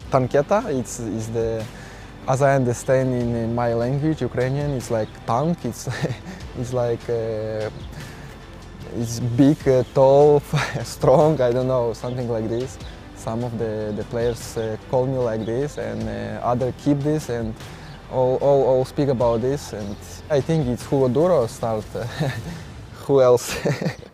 Tanqueta. It's the, as I understand in my language, Ukrainian, it's like tank. It's it's like it's big, tall, strong. I don't know, something like this. Some of the players call me like this, and others keep this, and all speak about this. And I think it's who Duro start. Who else?